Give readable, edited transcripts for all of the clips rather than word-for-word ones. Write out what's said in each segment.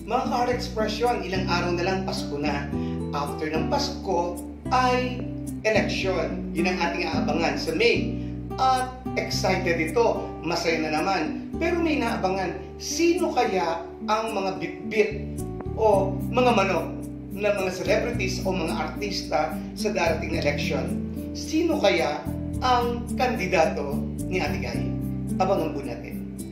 Mga ka-heart expression, ilang araw na lang Pasko na. After ng Pasko ay election. Yun ang ating aabangan sa May. At excited ito, masaya na naman. Pero may naabangan, sino kaya ang mga bitbit o mga manok na mga celebrities o mga artista sa darating na election? Sino kaya ang kandidato ni Ate Guy? Abangan po natin.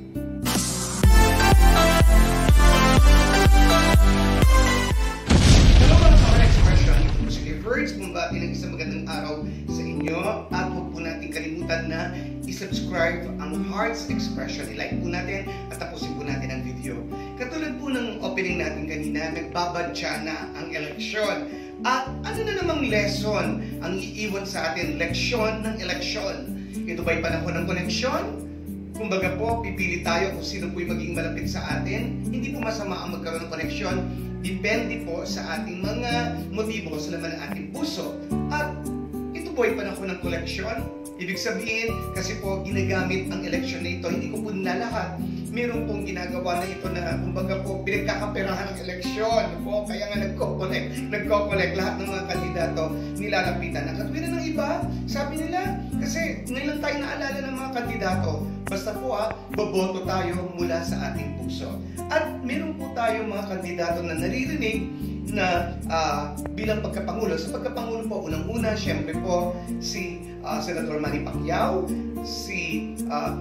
Bumbati ng isang magandang araw sa inyo at huwag po natin kalimutan na i-subscribe ang Hearts Expression. I-like po natin at tapusin po natin ang video. Katulad po ng opening natin kanina, nagbabadya na ang eleksyon. At ano na namang lesson ang iiwan sa atin? Leksyon ng eleksyon. Ito ba'y panahon ng koneksyon? Kumbaga po, pipili tayo kung sino po'y maging malapit sa atin. Hindi po masama ang magkaroon ng koneksyon. Depende po sa ating mga motibo sa laman ng ating puso. At ito po ay panahon ng koleksyon. Ibig sabihin, kasi po ginagamit ang eleksyon na ito, hindi ko po nilalahat. Meron pong ginagawa na ito na, kumbaga po, pinagkakaperahan ng eleksyon. Po, kaya nga nagko-collect lahat ng mga kandidato nilalapitan. Ang katwiran ng iba, sabi nila, kasi ngayon lang tayo naalala ng mga kandidato. Basta po boboto tayo mula sa ating puso. At meron po tayong mga kandidato na naririnig na bilang pagkapangulo. Sa pagkapangulo po, unang-una, syempre po, si Senador Manny Pacquiao, si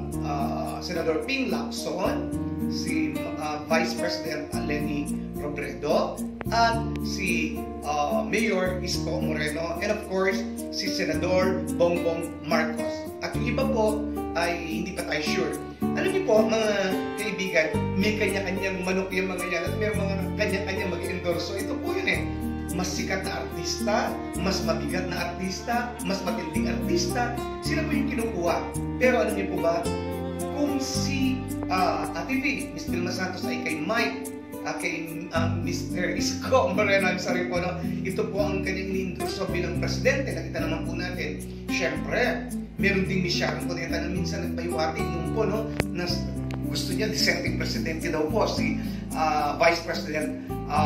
Senador Ping Lacson, si Vice President Leni Robredo, at si Mayor Isko Moreno, and of course, si Senador Bongbong Marcos. At yung iba po ay hindi pa tayo sure. Alam niyo po, mga kaibigan, may kanya-kanyang manok yung mga yan at may mga kanya-kanyang mag-endorso. Ito po yun eh. Mas sikat na artista, mas mabigat na artista, mas matinding artista, sila po yung kinukuha. Pero alam niyo po ba, kung si Ate V, Miss Vilma Santos ay kay Mike, kay Mr. Isko Moreno, sorry po, no? Ito po ang kanyang in-endorso bilang presidente. Nakita naman po natin, syempre, meron ding Misyarong Cuneta na minsan nagpaywating nung po, no, na gusto niya dissenting presidente daw po si Vice President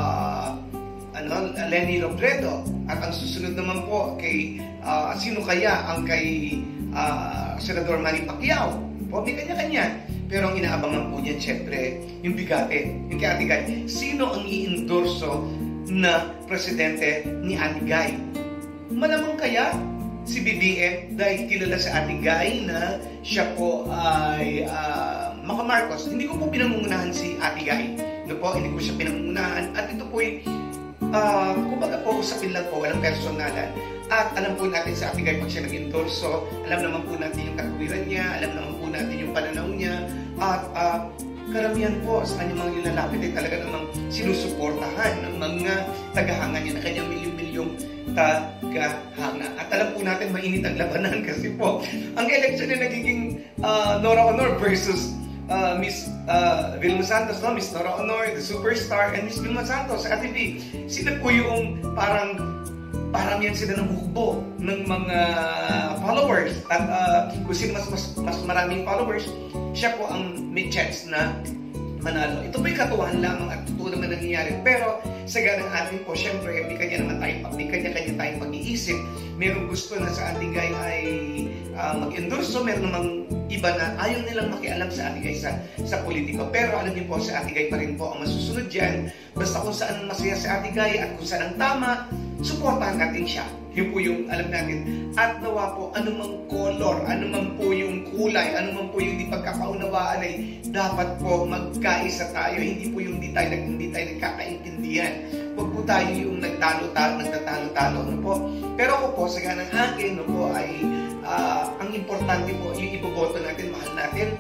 Leni Robredo. At ang susunod naman po kay sino kaya ang kay Senador Manny Pacquiao? Po, may kanya-kanya. Pero ang inaabangan po niya, syempre, yung bigatin. Yung kay Ate Guy, sino ang i-endorso na presidente ni Ate Guy? Malamang kaya si BBM, dahil kilala sa Ate Guy na siya po ay Maka Marcos. Hindi ko po pinangungunahan si Ate Guy. No po, hindi ko siya pinangungunahan. At ito po ay, kumbaga po, usapin lang po, walang personalan. At alam po natin sa Ate Guy, pag siya nag-endorso, alam naman po natin yung katwiran niya, alam naman po natin yung pananaw niya, at karamihan po sa kanyang mga nilalapit ay talaga namang sinusuportahan ng mga tagahanga niya na kanyang milyong-milyong tagahanga. At alam po natin mainit ang labanan kasi po ang election na nagiging Nora Honor versus Miss Vilma Santos, no? Miss Nora Honor, the superstar, and Miss Vilma Santos sa Ate V. Sila po yung parang yan sila ng hukbo ng mga followers. At kung sino mas maraming followers, siya po ang may chance na manalo. Ito po'y katuwahan lamang at totoo naman nangyayari. Pero sa ganang atin po, syempre, may kanya-kanya tayong pag-iisip. Merong gusto na sa Ate Guy ay mag-endorso. Meron namang iba na ayaw nilang makialam sa Ate Guy sa politiko. Pero alam niyo po, sa Ate Guy pa rin po ang masusunod dyan. Basta kung saan masaya sa Ate Guy at kung saan ang tama, suportahan natin siya. Yun po yung alam natin. At nawa po, anumang color, anuman po yung kulay, anuman po yung di pagkakaunawaan ay dapat po magkaisa tayo. Hindi po yung hindi tayo nagkakaintindihan. Huwag po tayo yung nagtatalo-talo. No po? Pero ako po, sa ganang akin, no po, ay ang importante po, yung iboboto natin, mahal natin,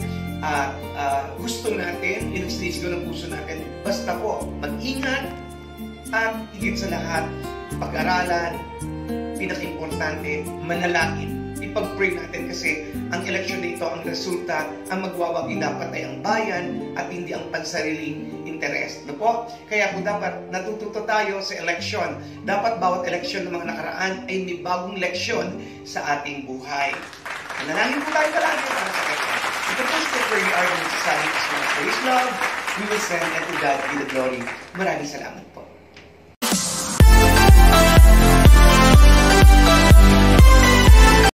gusto natin, in-stage ko ng puso natin. Basta po, mag-ingat at higit sa lahat, pag-aralan, pinaka-importante, manalangin. Ipag-pray natin kasi ang eleksyon na ito, ang resulta, ang magwawagi dapat ay ang bayan at hindi ang pansariling interes. No po? Kaya kung dapat natututo tayo sa eleksyon, dapat bawat eleksyon ng mga nakaraan ay may bagong leksyon sa ating buhay. Manalangin po tayo palagi para sa eleksyon. Ito po, Stephen, we are going to study as love, we will send and to God be the glory. Maraming salamat po.